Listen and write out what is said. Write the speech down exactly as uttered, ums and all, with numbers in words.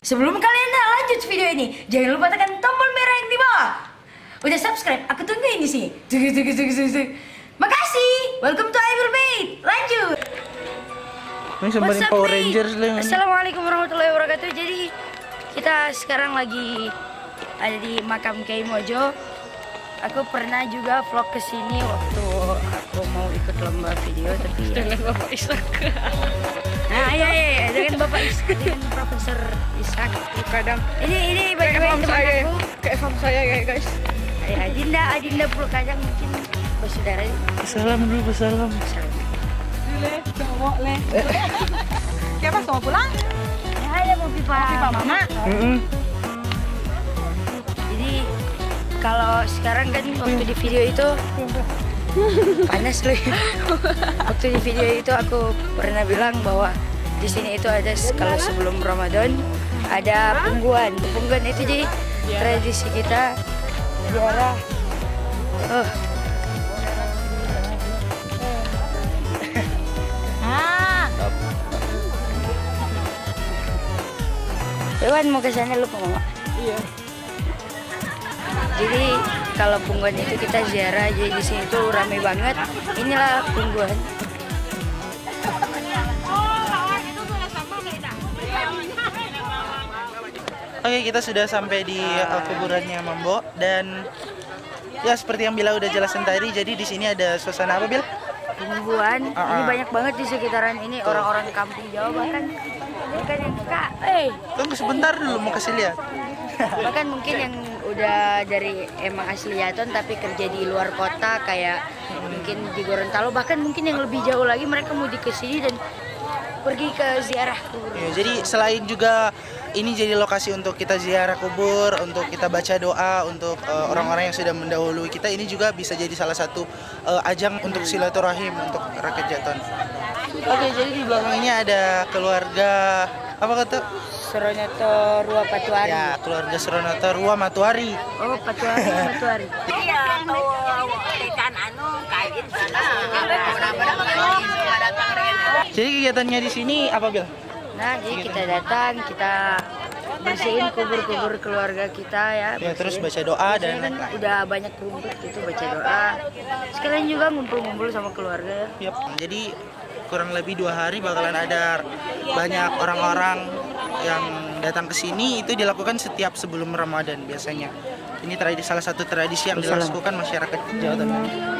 Sebelum kalian lanjut video ini, jangan lupa tekan tombol merah yang di bawah. Udah subscribe? Aku tungguin di sini. Tunggu, tunggu, tunggu, tunggu. Makasih. Welcome to Ivermate. Lanjut. Ini sembarin Power Rangers lah. Assalamualaikum warahmatullahi wabarakatuh. Jadi kita sekarang lagi ada di makam Kiai Mojo. Aku pernah juga vlog ke sini waktu aku mau ikut lomba video, tapi dengan Bapak Ishak. Nah, iya iya, dengan Bapak Ishak, dengan Profesor Ishak. Kadang Ini ini bagaimana teman saya, aku? kayak fam saya ya guys. Ya, Adinda, Adinda Pulau Kajang mungkin bersaudara. Salam dulu, salam. Le, cowok le. Siapa mau pulang? Ya, ada mau pipa. Pipa mama. Mm-mm. Jadi kalau sekarang kan waktu di video itu panas loh. Waktu di video itu aku pernah bilang bahwa di sini itu ada kalau sebelum Ramadan ada pungguan. Pungguan itu jadi tradisi kita ziarah. Oh. Ah. Iwan mau ke sana lupa mama. Iya. Jadi kalau pungguan itu kita ziarah, jadi di sini tuh ramai banget. Inilah pungguan. Oke, kita sudah sampai di uh, kuburannya Mambo dan ya seperti yang Bila udah jelasin tadi, jadi di sini ada suasana apa, Bil? Pungguan. Uh-uh. Ini banyak banget di sekitaran ini orang-orang kampung Jawa bahkan bahkan yang kak, eh Tunggu sebentar dulu, mau kasih lihat. bahkan mungkin yang udah dari emang asli Yaton tapi kerja di luar kota kayak mungkin di Gorontalo, bahkan mungkin yang lebih jauh lagi mereka mau di kesini dan pergi ke ziarah kubur. Ya, jadi selain juga ini jadi lokasi untuk kita ziarah kubur, untuk kita baca doa untuk uh, orang-orang yang sudah mendahului kita, ini juga bisa jadi salah satu uh, ajang untuk silaturahim untuk rakyat Jaton. Oke, jadi di belakang ini ada keluarga apa kata? Suronoto Rua Patuari. Ya, keluarga Suronoto Rua Matuari. Oh, Patuari, Patuari. Iya, kau ikan anu kain sana. Jadi kegiatannya di sini apa, Bil? Nah, jadi kita datang, kita bersihin kubur-kubur keluarga kita ya. Ya, terus bersihin. baca doa dan Biasanya kan udah banyak rumput gitu, baca doa. Sekalian juga ngumpul-ngumpul sama keluarga ya. Yap. Jadi kurang lebih dua hari bakalan ada banyak orang-orang yang datang ke sini. Itu dilakukan setiap sebelum Ramadan biasanya. Ini tradisi, salah satu tradisi yang dilakukan masyarakat Jawa Tengah.